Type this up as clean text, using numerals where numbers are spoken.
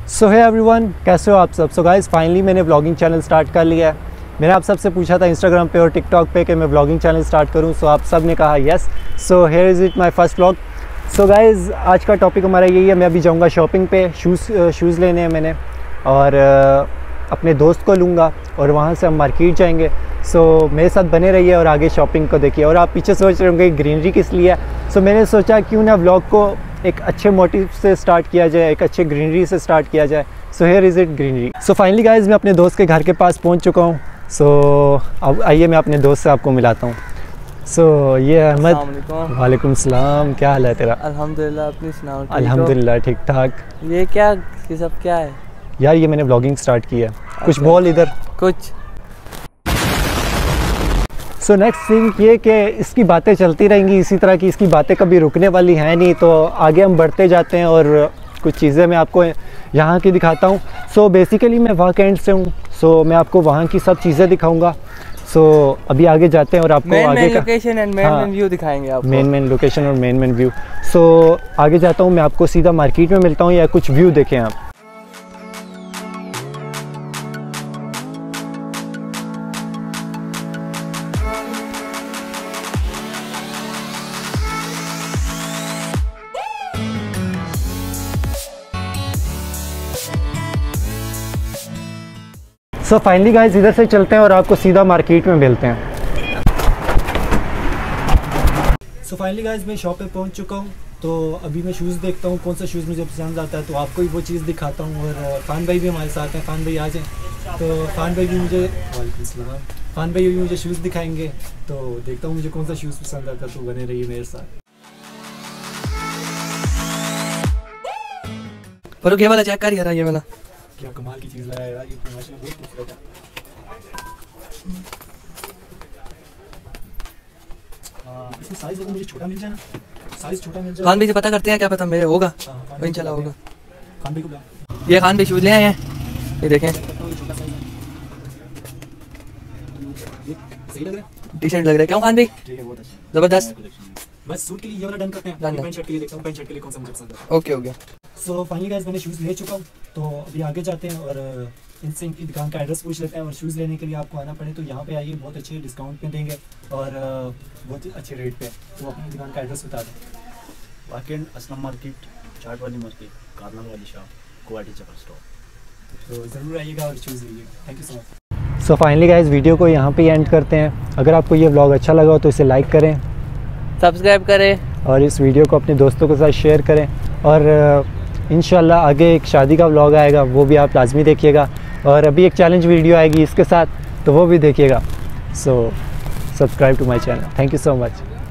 सो है एवरीवन, कैसे हो आप सब। सो गाइस फाइनली मैंने व्लॉगिंग चैनल स्टार्ट कर लिया है। मैंने आप सबसे पूछा था इंस्टाग्राम पे और टिकटॉक पे कि मैं व्लॉगिंग चैनल स्टार्ट करूं। सो आप सब ने कहा yes. So here is it my first vlog. So guys आज का टॉपिक हमारा यही है। मैं अभी जाऊंगा शॉपिंग पे, शूज़ लेने हैं मैंने, और अपने दोस्त को लूँगा और वहाँ से हम मार्केट जाएंगे। सो मेरे साथ बने रहिए और आगे शॉपिंग को देखिए। और आप पीछे सोच रहे होंगे ग्रीनरी किस लिए है। सो मैंने सोचा क्यों ना व्लॉग को एक अच्छे मोटिव से स्टार्ट किया जाए, एक अच्छे ग्रीनरी से स्टार्ट किया जाए। So here is it greenery. So finally guys मैं अपने दोस्त के घर के पास पहुंच चुका हूं। सो अब आइए मैं अपने दोस्त से आपको मिलाता हूं। सो ये अहमद। वालेकुम सलाम, क्या हाल है तेरा? अल्हम्दुलिल्लाह, अपनी सुनाओ। अल्हम्दुलिल्लाह ठीक ठाक। ये सब क्या है यार? ये मैंने व्लॉगिंग स्टार्ट की है। कुछ बोल इधर कुछ। सो नेक्स्ट थिंग ये कि इसकी बातें चलती रहेंगी इसी तरह की, इसकी बातें कभी रुकने वाली हैं नहीं। तो आगे हम बढ़ते जाते हैं और कुछ चीज़ें मैं आपको यहाँ की दिखाता हूँ। सो बेसिकली मैं वहाँ कैंट से हूँ। सो मैं आपको वहाँ की सब चीज़ें दिखाऊंगा। सो अभी आगे जाते हैं और आपको आगे का लोकेशन एंड मेन व्यू दिखाएंगे आपको। मेन लोकेशन और मेन व्यू। सो आगे जाता हूँ मैं, आपको सीधा मार्केट में मिलता हूँ या कुछ व्यू देखें आप। सो फाइनली गाइस इधर से चलते हैं और आपको सीधा मार्केट में मिलते हैं। सो फाइनली गाइस मैं शॉप पे पहुंच चुका हूं। तो अभी मैं शूज़ देखता हूं कौन सा शूज़ मुझे पसंद आता है, तो आपको ही वो चीज़ दिखाता हूं। और खान भाई भी हमारे साथ हैं, खान भाई आ जाएँ। तो खान भाई भी मुझे वालेकुम सलाम, खान भाई भी मुझे शूज़ दिखाएंगे। तो देखता हूँ मुझे कौन सा शूज़ पसंद आता है। तो बने रहिए मेरे साथ। पर ये वाला चेक कर यार, ये वाला क्या कमाल की चीज़ लगाया यार, ये माशाल्लाह बहुत खूबसूरत है। इसमें साइज अगर मुझे छोटा मिल जाए ना, साइज छोटा मिल जाए। खान भाई से पता करते हैं, क्या पता मेरे होगा, इंशाल्लाह होगा। खान भाई को बुला। ये खान भाई शूज ले आए हैं, ये देखें सही लग रहा है, डिसेंट लग रहा है। क्यों खान भाई? ठीक है, बहुत अच्छा, जबरदस्त। बस सूट के लिए ये वाला डन करते हैं। डन। पैंट शर्ट के लिए देखता हूं पैंट शर्ट के लिए कौन सा मुझे पसंद है। ओके हो गया। सो फाइनली गाइस मैंने शूज़ ले चुका हूं। तो अभी आगे जाते हैं और इनसे इनकी दुकान का एड्रेस पूछ लेते हैं। और शूज़ लेने के लिए आपको आना पड़े तो यहाँ पे आइए, बहुत अच्छे डिस्काउंट पे देंगे और बहुत ही अच्छे रेट पे। तो अपनी दुकान का एड्रेस बता दें। वाकेंड असलम मार्केट, चाट वाली मार्केट, कार्नल वाली शॉप, क्वालिटी चप्पल स्टोर। तो ज़रूर आइएगा और शूज़ लीजिएगा। Thank you so much. So finally guys video को यहाँ पे एंड करते हैं। अगर आपको ये व्लॉग अच्छा लगा हो तो इसे लाइक करें, सब्सक्राइब करें और इस वीडियो को अपने दोस्तों के साथ शेयर करें। और इंशाल्लाह आगे एक शादी का व्लॉग आएगा, वो भी आप लाजमी देखिएगा। और अभी एक चैलेंज वीडियो आएगी इसके साथ, तो वो भी देखिएगा। So subscribe to my channel. Thank you so much.